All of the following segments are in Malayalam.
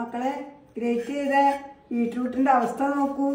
മക്കളെ ഗ്രേറ്റ് ചെയ്ത ബീട്രൂട്ടിന്റെ അവസ്ഥ നോക്കൂ.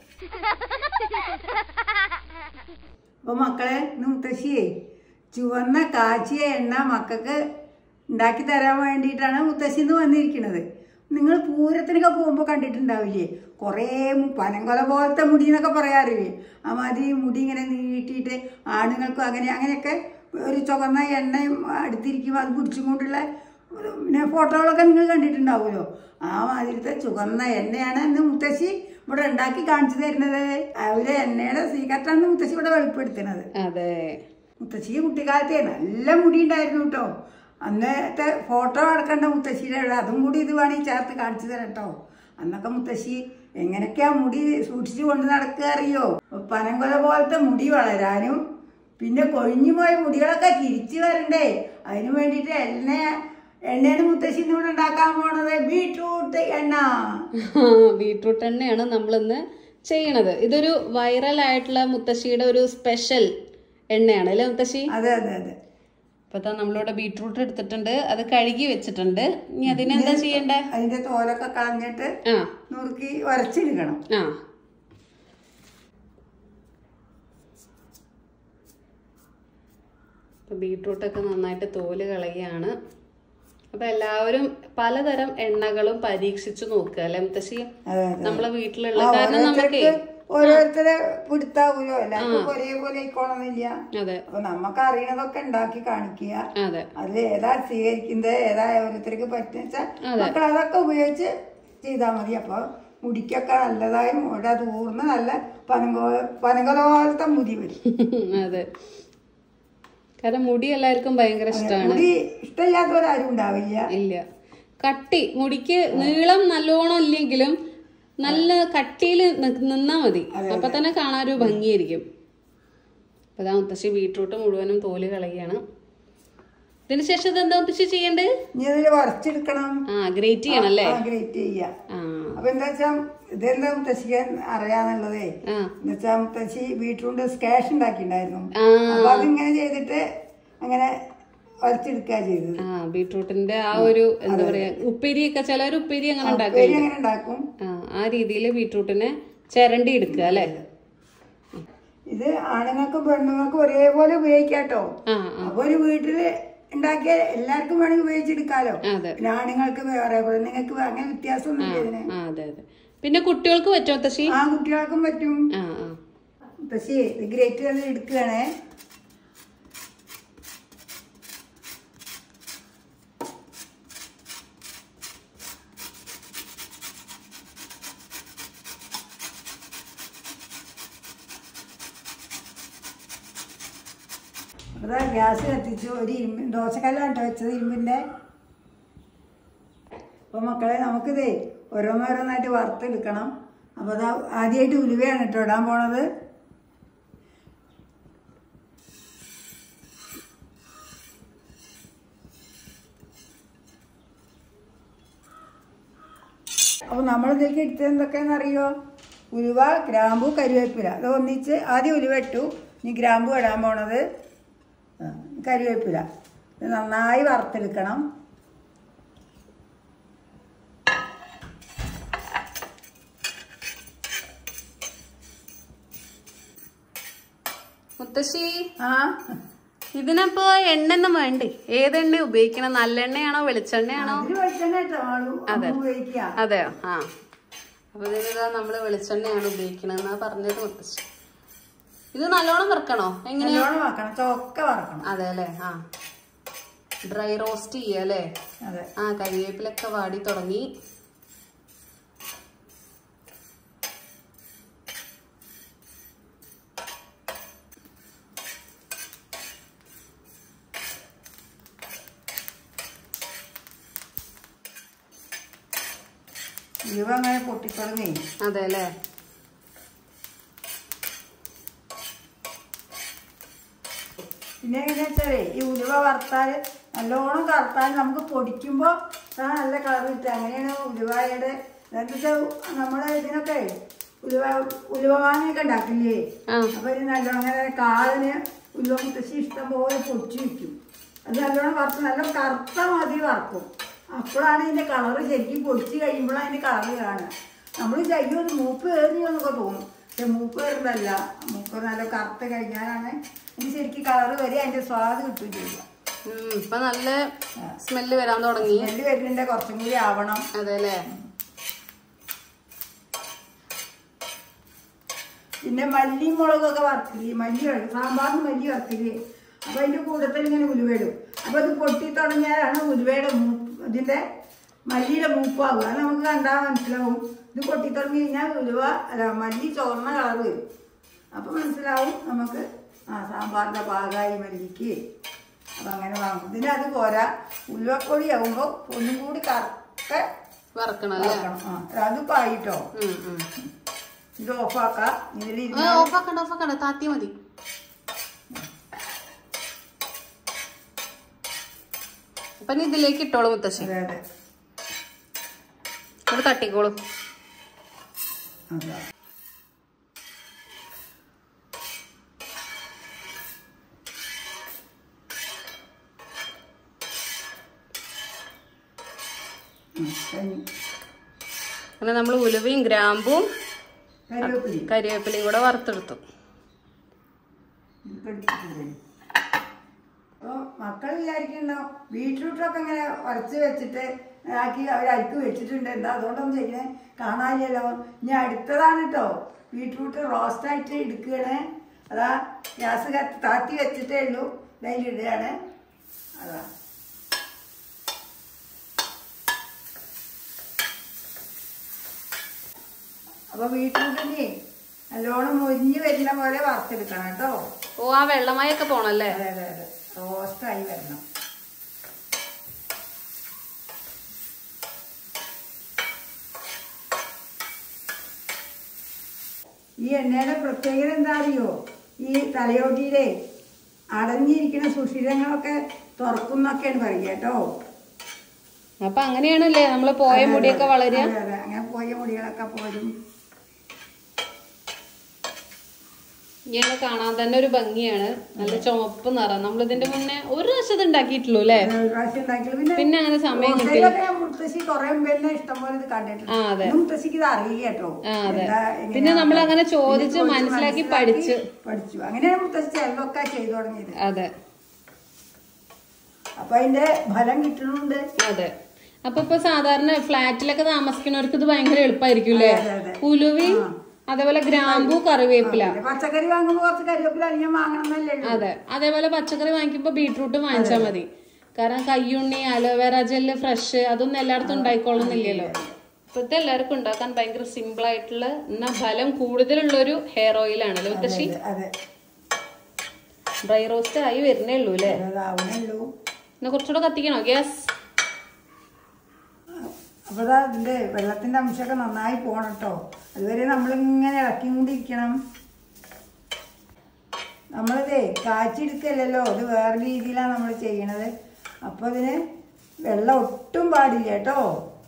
അപ്പൊ മക്കളെ മുത്തശ്ശിയെ ചുവന്ന കാച്ചിയ എണ്ണ മക്കൾക്ക് ഉണ്ടാക്കി തരാൻ വേണ്ടിയിട്ടാണ് മുത്തശ്ശിന്ന് വന്നിരിക്കുന്നത്. നിങ്ങൾ പൂരത്തിനൊക്കെ പോകുമ്പോൾ കണ്ടിട്ടുണ്ടാവില്ലേ, കുറേ പനങ്കൊല പോലത്തെ മുടി എന്നൊക്കെ പറയാറില്ലേ, ആ മാതിരി മുടി ഇങ്ങനെ നീട്ടിയിട്ട് ആണുങ്ങൾക്കും അങ്ങനെയൊക്കെ ഒരു ചുവന്ന എണ്ണയും അടുത്തിരിക്കും അത് പിടിച്ചും കൊണ്ടുള്ള പിന്നെ ഫോട്ടോകളൊക്കെ നിങ്ങൾ കണ്ടിട്ടുണ്ടാവുമല്ലോ. ആ മാതിരത്തെ ചുവന്ന എണ്ണയാണ് ഇന്ന് മുത്തശ്ശി ഇവിടെ ഉണ്ടാക്കി കാണിച്ചു തരുന്നത്. അവര് എണ്ണയുടെ സീക്രട്ടാണ് മുത്തശ്ശി ഇവിടെ വെളിപ്പെടുത്തുന്നത്. അതെ, മുത്തശ്ശിക്ക് കുട്ടിക്കാലത്തെ നല്ല മുടി ഉണ്ടായിരുന്നു കേട്ടോ. അന്നത്തെ ഫോട്ടോ എടുക്കേണ്ട മുത്തശ്ശിയുടെ അതും കൂടി ഇത് വേണമെങ്കിൽ ചേർത്ത് കാണിച്ചു തരാം കേട്ടോ. അന്നൊക്കെ മുത്തശ്ശി എങ്ങനെയൊക്കെയാ മുടി സൂക്ഷിച്ചു കൊണ്ട് നടക്കുക അറിയോ? പനങ്കൊല പോലത്തെ മുടി വളരാനും പിന്നെ കൊഴിഞ്ഞു പോയ മുടികളൊക്കെ തിരിച്ചു വരണ്ടേ, അതിനു വേണ്ടിയിട്ട് എണ്ണയാണ് മുത്തശ്ശി ഇവിടെ ഉണ്ടാക്കാൻ പോണത്. ബീട്രൂട്ട് എണ്ണ. ബീട്രൂട്ട് എണ്ണയാണ് നമ്മളിന്ന് ചെയ്യണത്. ഇതൊരു വൈറൽ ആയിട്ടുള്ള മുത്തശ്ശിയുടെ ഒരു സ്പെഷ്യൽ എണ്ണയാണ് അല്ലേ മുത്തശ്ശി? അതെ അതെ അതെ. ഇപ്പൊ നമ്മളിവിടെ ബീട്രൂട്ട് എടുത്തിട്ടുണ്ട്, അത് കഴുകി വെച്ചിട്ടുണ്ട്. ഇനി അതിനെന്താ ചെയ്യണ്ടേ? അതിന്റെ തോലൊക്കെ കളഞ്ഞിട്ട് നുറുക്കി ഉരച്ചെടുക്കണം. ബീട്രൂട്ടൊക്കെ നന്നായിട്ട് തോല് കളയാണ്. അപ്പൊ എല്ലാവരും പലതരം എണ്ണകളും പരീക്ഷിച്ചു നോക്കുക അല്ലെ മുത്തശ്ശി? നമ്മളെ വീട്ടിലുള്ള കാരണം നമുക്ക് ഓരോരുത്തരെ പിടുത്താവൂലോ, എല്ലാവർക്കും ഒരേപോലെ ആയിക്കോണമെന്നില്ല. അതെ, അപ്പൊ നമുക്ക് അറിയണതൊക്കെ ഉണ്ടാക്കി കാണിക്കുക. അതെ, അതിൽ ഏതാ സ്വീകരിക്കുന്നത്, ഏതാ ഓരോരുത്തർക്ക് പറ്റുന്ന മക്കൾ അതൊക്കെ ഉപയോഗിച്ച് ചെയ്താൽ മതി. അപ്പൊ മുടിക്കൊക്കെ നല്ലതായി മുടി തൂർന്ന് നല്ല പനങ്കൊല പോലത്തെ മുടി വരും. അതെ, കാരണം മുടി എല്ലാവർക്കും ഭയങ്കര ഇഷ്ടമാണ്. മുടി ഇഷ്ടമില്ലാത്തവരാരും ഉണ്ടാവില്ല. ഇല്ല, കട്ടി മുടിക്ക് നീളം നല്ലോണം ഇല്ലെങ്കിലും നല്ല കട്ടിയിൽ നിന്നാ മതി, അപ്പൊ തന്നെ കാണാൻ ഒരു ഭംഗിയായിരിക്കും. അപ്പൊ അതാ മുത്തശ്ശി ബീട്രൂട്ട് മുഴുവനും തോല് കളയാണ്. ഇതിന് ശേഷം ഇതെന്താ മുത്തശ്ശി ചെയ്യണ്ടേ? ഇനി അതിൽ വരച്ചെടുക്കണം. ഗ്രേറ്റ് ചെയ്യണം അല്ലേ? ഗ്രേറ്റ് ചെയ്യാ. അപ്പൊ എന്താ വെച്ചാ ഇതെന്താ മുത്തശ്ശിക്കാൻ അറിയാന്നുള്ളതേ, എന്നുവെച്ചാ മുത്തശ്ശി ബീട്രൂട്ട് സ്കാഷ് ഉണ്ടാക്കിണ്ടായിരുന്നു. അപ്പൊ അതിങ്ങനെ ചെയ്തിട്ട് അങ്ങനെ വരച്ചെടുക്കുക ചെയ്തത്. ബീട്രൂട്ടിന്റെ ആ ഒരു എന്താ പറയാ ഉപ്പേരിയൊക്കെ ചിലർ ഉപ്പേരി അങ്ങനെ ഉണ്ടാക്കും. ആ രീതിയിൽ ബീട്രൂട്ടിനെ ചിരണ്ടി എടുക്കുക അല്ലെ? ഇത് ആണുങ്ങൾക്കും പെണ്ണുങ്ങൾക്കും ഒരേപോലെ ഉപയോഗിക്കാട്ടോ. അപ്പൊ ഒരു വീട്ടില് ഉണ്ടാക്കിയ എല്ലാവർക്കും വേണമെങ്കിൽ ഉപയോഗിച്ചെടുക്കാലോ. പിന്നെ ആണുങ്ങൾക്ക് വേറെ പെണ്ണുങ്ങൾക്ക് അങ്ങനെ വ്യത്യാസമൊന്നുമില്ല ഇതിന്. അതെ അതെ. പിന്നെ കുട്ടികൾക്ക് പറ്റുമോ മുത്തശ്ശി? ആ കുട്ടികൾക്കും പറ്റും. മുത്തശ്ശി ഇത് ഗ്രേറ്റ് ചെയ്ത് എടുക്കുകയാണേ. അതാ ഗ്യാസ് കത്തിച്ചു. ഒരു ദോശക്കല്ലാണ് വെച്ചത് ഇരുമ്പിന്റെ. അപ്പൊ മക്കളെ നമുക്കിതേ ഓരോന്നോരോന്നായിട്ട് വറുത്തെടുക്കണം. അപ്പൊ അതാ ആദ്യമായിട്ട് ഉലുവയാണ് കേട്ടോ ഇടാൻ പോണത്. അപ്പൊ നമ്മളിതിലേക്ക് എടുത്തത് എന്തൊക്കെയാണെന്നറിയോ? ഉലുവ, ഗ്രാമ്പു, കരിവേപ്പില. അത് ഒന്നിച്ച് ആദ്യം ഉലുവ ഇട്ടു, ഇനി ഗ്രാമ്പു ഇടാൻ പോണത്, കരിവേപ്പില. ഇത് നന്നായി വറുത്തെടുക്കണം. മുത്തശ്ശി ഇതിനപ്പോ എണ്ണൊന്നും വേണ്ടേ? ഏതെണ്ണ ഉപയോഗിക്കണം? നല്ലെണ്ണയാണോ വെളിച്ചെണ്ണയാണോ? അതെയോ? അപ്പൊ ഇതിനിതാ നമ്മള് വെളിച്ചെണ്ണയാണ് ഉപയോഗിക്കണെന്നാ പറഞ്ഞത് മുത്തശ്ശി. ഇത് നല്ലോണം വറക്കണോ? എങ്ങനെയാ? അതെ അല്ലേ? ഡ്രൈ റോസ്റ്റ് ചെയ്യല്ലേ? കരിവേപ്പിലൊക്കെ വാടി തുടങ്ങി. ഉലുവ അങ്ങനെ പൊട്ടിത്തുടങ്ങി. അതെ അല്ലേ? പിന്നെ എങ്ങനെയാ വെച്ചാലേ ഈ ഉലുവ വറുത്താൽ നല്ലോണം കറുത്താൽ നമുക്ക് പൊടിക്കുമ്പോൾ നല്ല കളർ കിട്ടുക. അങ്ങനെയാണ് ഉലുവയുടെ. എന്താ വെച്ചാൽ നമ്മുടെ ഇതിനൊക്കെ ഉലുവ മാങ്ങയൊക്കെ ഉണ്ടാക്കില്ലേ, അപ്പൊ ഇത് നല്ലോണം അങ്ങനെ കാലിന് ഉലുവ മുത്തശ്ശി ഇഷ്ടം പോലെ പൊടിച്ചു വയ്ക്കും. അത് നല്ലോണം വറുത്ത് നല്ല കറുത്ത മതി വറക്കും. അപ്പോഴാണ് ഇതിന്റെ കളറ് ശരിക്കും പൊടിച്ച് കഴിയുമ്പോഴാണ് അതിന്റെ കളറ് കാണുക. നമ്മൾ ചെയ്യും മൂപ്പ് കയറിയെന്നൊക്കെ തോന്നും, പക്ഷെ മൂപ്പ് കയറുന്നതല്ല. മൂപ്പ് നല്ല കറുത്ത് കഴിഞ്ഞാലാണ് ഇത് ശരിക്കും കളറ് വരിക, അതിന്റെ സ്വാദ് കിട്ടുകയും ചെയ്യുക. ഇപ്പൊ നല്ല സ്മെല്ല് വരാൻ തുടങ്ങി. സ്മെല്ല് വരുന്നുണ്ട്, കുറച്ചും കൂടി ആവണം. അതെല്ലേ. പിന്നെ മല്ലി മുളകൊക്കെ വറുക്കില്ലേ, സാമ്പാറിന് മല്ലി വറുക്കില്ലേ, അപ്പൊ അതിന്റെ കൂട്ടത്തിൽ ഇങ്ങനെ ഉലുവയിടും. അപ്പൊ ഇത് പൊട്ടി തുടങ്ങിയാലാണ് ഉലുവയുടെ ഇതിന്റെ മല്ലിയുടെ മൂപ്പാകുക. അത് നമുക്ക് കണ്ടാൽ മനസ്സിലാവും. ഇത് പൊട്ടി തുടങ്ങി കഴിഞ്ഞാൽ മല്ലി ചോർന്ന കളർ വരും. അപ്പൊ മനസ്സിലാവും നമുക്ക് സാമ്പാറിന്റെ പാകമായി മല്ലിക്ക്. അപ്പൊ അങ്ങനെ വാങ്ങും. ഇതിന് അത് പോരാ, ഉലുവപ്പൊടി ആകുമ്പോ ഒന്നും കൂടി കറക്റ്റ് വറക്കണം. അതിപ്പോ ആയിട്ടോ. ഇത് ഓഫാക്കാം. ഓഫാക്കണ്ട, താത്തി മതി. അപ്പൊ ഇതിലേക്ക് ഇട്ടോളൂ മുത്തശ്ശി. അത് തട്ടിക്കോളൂ. അങ്ങനെ നമ്മൾ ഉലുവയും ഗ്രാമ്പും കരിവേപ്പിലയും കൂടെ വറുത്തെടുത്തു. മക്കൾ വിചാരിക്കണ്ടോ ബീട്രൂട്ടൊക്കെ ഇങ്ങനെ ഉരച്ച് വെച്ചിട്ട് ആക്കി അവരരിക്ക് വെച്ചിട്ടുണ്ട്, എന്താ അതുകൊണ്ടൊന്നും ചെയ്യുന്നത് കാണാനില്ലല്ലോ. ഇനി അടുത്തതാണ് കേട്ടോ, ബീട്രൂട്ട് റോസ്റ്റായിട്ട് എടുക്കുകയാണ്. അതാ ഗ്യാസ് താത്തി വെച്ചിട്ടേ ഉള്ളൂ, ഇതിലിടുകയാണ്. അതാ അപ്പൊ ബീട്രൂട്ടിന് നല്ലോണം മൊരിഞ്ഞ് വരുന്ന പോലെ വറുത്തെടുക്കണം കേട്ടോ. ഓ, ആ വെള്ളമായൊക്കെ പോണല്ലേ. അതെ അതെ അതെ, റോസ്റ്റായി വരണം. ഈ എണ്ണയുടെ പ്രത്യേകത എന്താ അറിയോ, ഈ തലയോട്ടിയിലെ അടഞ്ഞിരിക്കുന്ന സുഷിരങ്ങളൊക്കെ തുറക്കുന്നൊക്കെയാണ് പറയുക കേട്ടോ. അപ്പൊ അങ്ങനെയാണല്ലേ നമ്മള് പോയ മുടിയൊക്കെ വളരുക. അതെ, അങ്ങനെ പോയ മുടികളൊക്കെ പോരും. ഇങ്ങനെ കാണാൻ തന്നെ ഒരു ഭംഗിയാണ്, നല്ല ചുമപ്പ് നിറം. നമ്മൾ ഇതിന്റെ മുന്നേ ഒരു പ്രാവശ്യം ഉണ്ടാക്കിയിട്ടുള്ളൂ അല്ലേ. പിന്നെ അങ്ങനെ സമയം കിട്ടില്ല. അതെ, പിന്നെ നമ്മൾ അങ്ങനെ ചോദിച്ച് മനസ്സിലാക്കി പഠിച്ചു. അങ്ങനെയാണ് മുത്തശ്ശി ചിലതൊക്കെ ചെയ്തു തുടങ്ങിയത്. അതെ, അപ്പൊ അതിന്റെ ഫലം കിട്ടുന്നുണ്ട്. അതെ. അപ്പൊ സാധാരണ ഫ്ലാറ്റിലൊക്കെ താമസിക്കുന്നവർക്ക് ഇത് ഭയങ്കര എളുപ്പമായിരിക്കും അല്ലേ. ഉലുവി അതേപോലെ ഗ്രാമ്പൂ കറിവേപ്പില. പച്ചക്കറി വാങ്ങുമ്പോ കുറച്ച് കരിവേപ്പില അധികം വാങ്ങണമെന്നല്ലേ. അതെ, അതേപോലെ പച്ചക്കറി വാങ്ങിക്കുമ്പോ ബീട്രൂട്ട് വാങ്ങിച്ചാൽ മതി. കാരണം കയ്യുണ്ണി, അലോവേറ ജെല്ല് ഫ്രഷ് അതൊന്നും എല്ലായിടത്തും ഉണ്ടായിക്കൊള്ളുന്നില്ലല്ലോ. ഇപ്പത്തെ എല്ലാവർക്കും ഉണ്ടാക്കാൻ ഭയങ്കര സിമ്പിൾ ആയിട്ടുള്ള എന്നാ ഫലം കൂടുതലുള്ളൊരു ഹെയർ ഓയിൽ ആണല്ലോ മുത്തശ്ശി. ഡ്രൈ റോസ്റ്റ് ആയി വരുന്നേ ഉള്ളൂ അല്ലേ. പിന്നെ കുറച്ചുകൂടെ കത്തിക്കണോ ഗ്യാസ്? അപ്പൊ ഇതിന്റെ വെള്ളത്തിന്റെ അംശമൊക്കെ നന്നായി പോണം കേട്ടോ. അതുവരെ നമ്മളിങ്ങനെ ഇളക്കിക്കൊണ്ടിരിക്കണം. നമ്മളിതേ കാച്ചെടുക്കല്ലോ, അത് വേറെ രീതിയിലാണ് നമ്മൾ ചെയ്യണത്. അപ്പൊ അതിന് വെള്ളം ഒട്ടും പാടില്ല കേട്ടോ.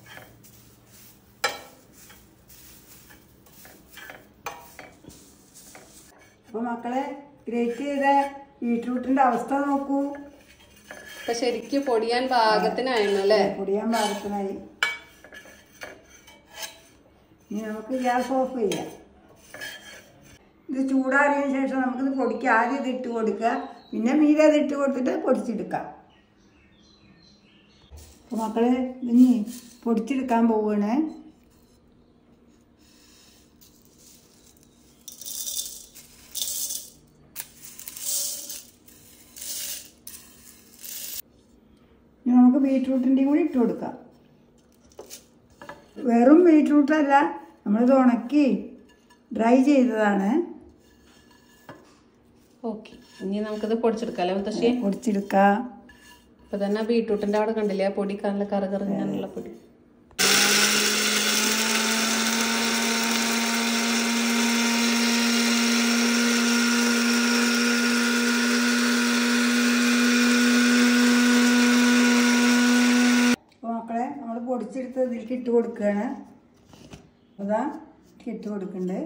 അപ്പൊ മക്കളെ, ഗ്രേറ്റ് ചെയ്ത ബീട്രൂട്ടിന്റെ അവസ്ഥ നോക്കൂ. ഇപ്പൊ ശരിക്കും പൊടിയാൻ പാകത്തിനായിരുന്നു അല്ലേ. പൊടിയാൻ പാകത്തിനായി. ഇനി നമുക്ക് ഗ്യാസ് ഓഫ് ചെയ്യാം. ഇത് ചൂടാറിയതിന് ശേഷം നമുക്കിത് പൊടിക്ക് ആദ്യം ഇത് ഇട്ട് കൊടുക്കുക, പിന്നെ മീതെ അത് ഇട്ട് കൊടുത്തിട്ട് പൊടിച്ചെടുക്കാം. അപ്പോൾ മക്കള് ഇനി പൊടിച്ചെടുക്കാൻ പോവുകയാണ്. ഇനി നമുക്ക് ബീട്രൂട്ടിൻ്റെയും കൂടി ഇട്ട് കൊടുക്കാം. വെറും ബീട്രൂട്ടല്ല, നമ്മളിത് ഉണക്കി ഡ്രൈ ചെയ്തതാണ്. ഓക്കെ, ഇനി നമുക്കിത് പൊടിച്ചെടുക്കാം അല്ലേ മുത്തശ്ശി. പൊടിച്ചെടുക്കാം. ഇപ്പൊ തന്നെ ബീട്രൂട്ടിന്റെ അവിടെ കണ്ടില്ലേ ആ പൊടി, നല്ല കറകറിഞ്ഞാനുള്ള പൊടി. പൊടിച്ചെടുത്ത് ഇതിലേക്ക് ഇട്ട് കൊടുക്കുകയാണ്. അതാ ഇട്ട് കൊടുക്കുന്നുണ്ട്.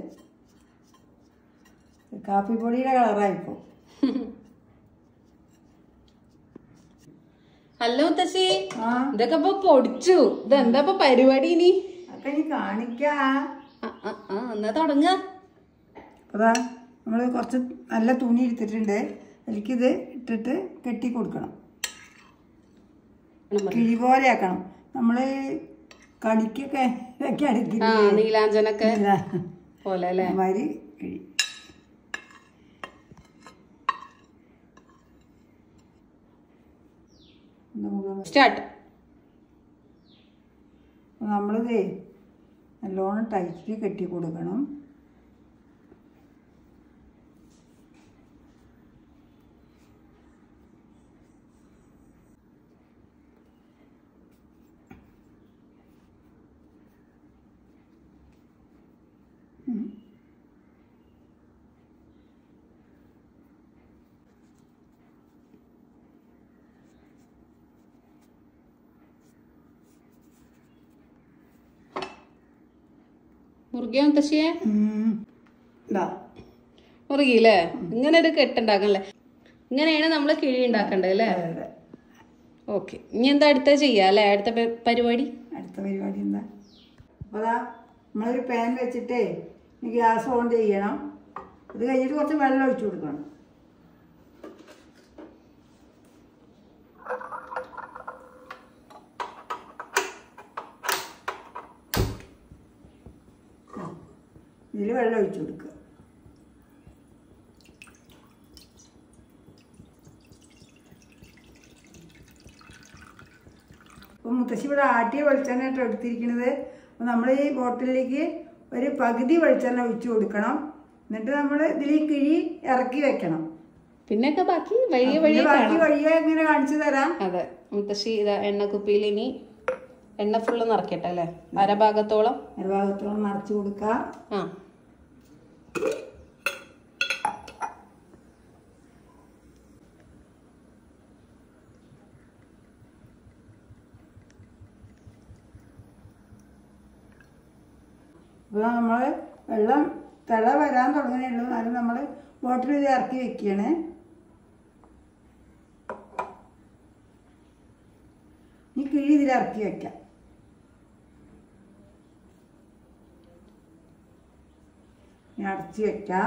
കാപ്പിപ്പൊടിയുടെ കളറായിപ്പോ. ഹലോ മുത്തശ്ശി, ആ ഇതൊക്കെ ഇപ്പൊ പൊടിച്ചു. ഇതെന്താ ഇപ്പൊ പരിപാടി ഇനി? അതൊക്കെ ഇനി കാണിക്കാ. എന്നാ തുടങ്ങ. അതാ നമ്മൾ കുറച്ച് നല്ല തുണി എടുത്തിട്ടുണ്ട്, അതിലേക്കിത് ഇട്ടിട്ട് കെട്ടി കൊടുക്കണം. കിഴി പോലെ ആക്കണം. നമ്മള് കണിക്കൊക്കെ ഒക്കെ അടിക്കില്ല, നീലാഞ്ചനൊക്കെ പോലെ അല്ലേ? മാതിരി കിഴി. സ്റ്റാർട്ട്. നമ്മളിത് നല്ലോണം ടൈറ്റ് കെട്ടി കൊടുക്കണം. മുറുകിയ മുത്തശ്ശിയെ? ഇതാ മുറുകിയില്ലേ? ഇങ്ങനെ ഒരു കെട്ടുണ്ടാക്കണല്ലേ? ഇങ്ങനെയാണ് നമ്മള് കിഴി ഉണ്ടാക്കണ്ടേ അല്ലേ? ഓക്കെ, ഇനി എന്താ അടുത്ത ചെയ്യാ അല്ലേ? അടുത്ത പരിപാടി എന്താ? അപ്പോൾ അതാ നമ്മളൊരു പാൻ വെച്ചിട്ടേ ഗ്യാസ് ഓൺ ചെയ്യണം. അത് കഴിഞ്ഞിട്ട് കുറച്ച് വെള്ളം ഒഴിച്ചു കൊടുക്കണം. ഇതിൽ വെള്ളം ഒഴിച്ചു കൊടുക്കുക. അപ്പോൾ മുത്തശ്ശി ഇവിടെ ആട്ടിയ വെളിച്ചെണ്ണ ആയിട്ട് എടുത്തിരിക്കുന്നത്. അപ്പോൾ നമ്മൾ ഈ ബോട്ടിലേക്ക് ഒരു പകുതി വെളിച്ചെണ്ണ ഒഴിച്ചു കൊടുക്കണം. എന്നിട്ട് നമ്മൾ ഇതിൽ കിഴി ഇറക്കി വെക്കണം. പിന്നൊക്കെ ബാക്കി ബാക്കി വഴിയെ ഇങ്ങനെ കാണിച്ചു തരാം. അതെ മുത്തശ്ശി, ഇതാ എണ്ണക്കുപ്പിയിൽ ഇനി എണ്ണ ഫുള്ള് നിറക്കട്ടെ അല്ലേ? അരഭാഗത്തോളം നിറച്ചു കൊടുക്കുക. അപ്പോൾ നമ്മൾ വെള്ളം തിള വരാൻ തുടങ്ങുന്നുള്ളൂ. എന്നാലും നമ്മൾ ബോട്ടിൽ ഇത് ഇറക്കി വെക്കുകയാണ്. ഈ കിഴി ഇതിൽ ഇറക്കി വെക്കാം. അടച്ച് വെക്കാം.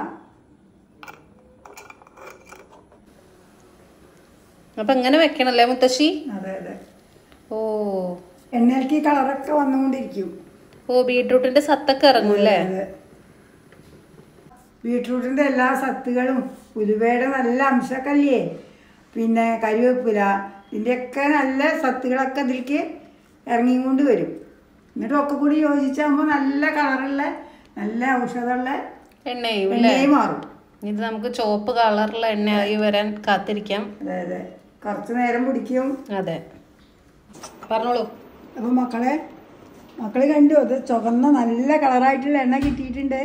അപ്പൊ ഇങ്ങനെ വെക്കണല്ലേ മുത്തശ്ശി? അതെ അതെ. ഓ, എണ്ണയിലേക്ക് കളറൊക്കെ വന്നുകൊണ്ടിരിക്കും. ഓ, ബീട്രൂട്ടിന്റെ സത്തൊക്കെ ഇറങ്ങൂല്ലേ? ബീട്രൂട്ടിന്റെ എല്ലാ സത്തുകളും ഉലുവയുടെ നല്ല അംശമൊക്കെ അല്ലേ, പിന്നെ കരിവേപ്പില, ഇതിൻ്റെയൊക്കെ നല്ല സത്തുകളൊക്കെ ഇതിലേക്ക് ഇറങ്ങിക്കൊണ്ട് വരും. എന്നിട്ട് ഒക്കെ കൂടി യോജിച്ചാകുമ്പോൾ നല്ല കളറുള്ള നല്ല ഔഷധമുള്ള എണ്ണയായി മാറും. ഇത് നമുക്ക് ചുവപ്പ് കളറുള്ള എണ്ണയായി വരാൻ കാത്തിരിക്കാം. അതെ അതെ, കുറച്ച് നേരം പിടിക്കും. അതെ, പറഞ്ഞോളൂ. അപ്പം മക്കള് കണ്ടു, അത് ചുവന്ന നല്ല കളറായിട്ടുള്ള എണ്ണ കിട്ടിയിട്ടുണ്ട്.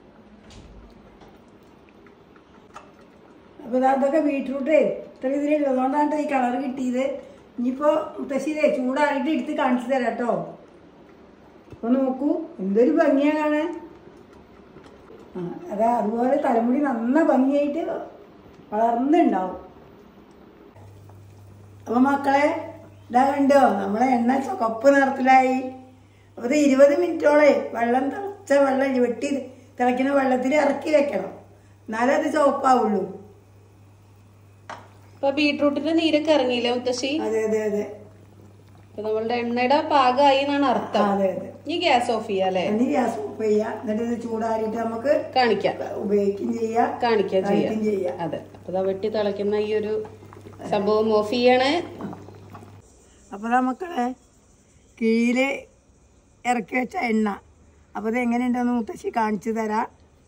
അപ്പോൾ അതൊക്കെ ബീട്രൂട്ടേ ഇത്ര ഇതിലുള്ളതുകൊണ്ടാണ് ഈ കളർ കിട്ടിയത്. ഇനിയിപ്പോൾ മുത്തശ്ശിതേ ചൂടാറിയിട്ട് എടുത്ത് കാണിച്ചു തരാം കേട്ടോ. അപ്പോൾ നോക്കൂ, എന്തൊരു ഭംഗിയാണ് കാണാൻ. അതാ അതുപോലെ തലമുടി നന്ന ഭംഗിയായിട്ട് വളർന്നുണ്ടാവും. അപ്പോൾ മക്കളെ ഇതാ കണ്ടോ, നമ്മളെ എണ്ണ ചുവപ്പ് നിറത്തിലായി. അപ്പോൾ 20 മിനിറ്റോളെ തിളച്ച വെള്ളം വെട്ടി തിളയ്ക്കുന്ന വെള്ളത്തിൽ ഇറക്കി വെക്കണം, എന്നാലേ അത് ചുവപ്പാവുള്ളൂ. ഇപ്പൊ ബീട്രൂട്ടിന്റെ നീരൊക്കെ ഇറങ്ങിയില്ലേ മുത്തശ്ശി? അതെ അതെ അതെ. ഇപ്പൊ നമ്മളുടെ എണ്ണയുടെ പാകമായി എന്നാണ് അർത്ഥം. അതെ അതെ. ഇനി ഗ്യാസ് ഓഫ് ചെയ്യാം അല്ലേ? ഇനി ഗ്യാസ് ഓഫ് ചെയ്യാം. എന്നിട്ട് ഇത് ചൂടാറിയിട്ട് നമുക്ക് കാണിക്കാം, ഉപയോഗിക്കുകയും ചെയ്യാം, കാണിക്കാം ചെയ്യാം. അതെ, അപ്പൊ വെട്ടി തിളയ്ക്കുന്ന ഈ ഒരു സംഭവം ഓഫ് ചെയ്യണേ. അപ്പോൾ മക്കളെ കീഴില് ഇറക്കി വെച്ച എണ്ണ, അപ്പോൾ ഇത് എങ്ങനെയുണ്ടെന്ന് മുത്തശ്ശി കാണിച്ചു തരാം.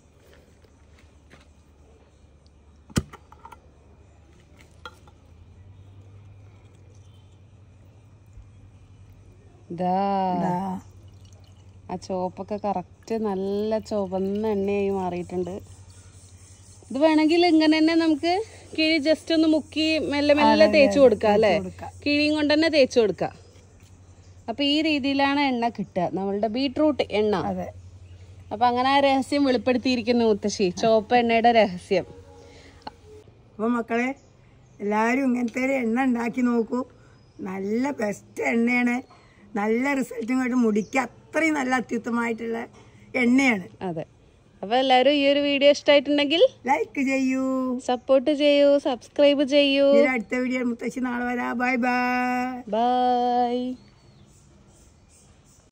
ആ ചുവപ്പൊക്കെ കറക്റ്റ് നല്ല ചുവന്ന എണ്ണയായി മാറിയിട്ടുണ്ട്. ഇത് വേണമെങ്കിൽ ഇങ്ങനെ തന്നെ നമുക്ക് കിഴി ജസ്റ്റ് ഒന്ന് മുക്കി മെല്ലെ മെല്ലെ തേച്ച് കൊടുക്കാം അല്ലേ? കിഴിയും കൊണ്ട് തന്നെ തേച്ച് കൊടുക്കാം. അപ്പൊ ഈ രീതിയിലാണ് എണ്ണ കിട്ടുക, നമ്മളുടെ ബീട്രൂട്ട് എണ്ണ. അപ്പൊ അങ്ങനെ ആ രഹസ്യം വെളിപ്പെടുത്തിയിരിക്കുന്നു മുത്തശ്ശി, ചുവപ്പ് എണ്ണയുടെ രഹസ്യം. അപ്പോൾ മക്കളെ എല്ലാവരും ഇങ്ങനത്തെ ഒരു എണ്ണ ഉണ്ടാക്കി നോക്കൂ. നല്ല ബെസ്റ്റ് എണ്ണയാണ്. നല്ല റിസൾട്ടും കൊണ്ട് മുടിക്ക് അത്രയും നല്ല അത്യുത്തമമായിട്ടുള്ള എണ്ണയാണ്. അതെ. അപ്പൊ എല്ലാവരും ഈ ഒരു വീഡിയോ ഇഷ്ടമായിട്ടുണ്ടെങ്കിൽ ലൈക്ക് ചെയ്യൂ, സപ്പോർട്ട് ചെയ്യൂ, സബ്സ്ക്രൈബ് ചെയ്യൂ. അടുത്ത വീഡിയോ മുത്തശ്ശി നാളെ വരാം. Bye bye. ബൈ.